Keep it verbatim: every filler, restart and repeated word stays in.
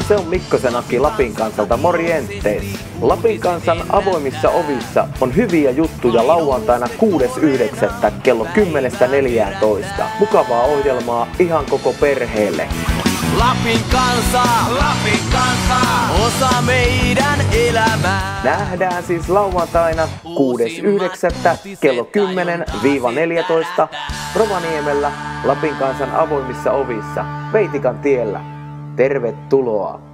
se on Mikkosen Aki Lapin kansalta, morjentes! Lapin kansan avoimissa ovissa on hyviä juttuja lauantaina kuudes yhdeksättä kello kymmenestä neljääntoista. Mukavaa ohjelmaa ihan koko perheelle. Lapin kansa, Lapin kansa, osa meidän elämää. Nähdään siis lauantaina kuudes yhdeksättä kello kymmenen neljätoista Rovaniemellä Lapin kansan avoimissa ovissa Veitikan tiellä. Tervetuloa!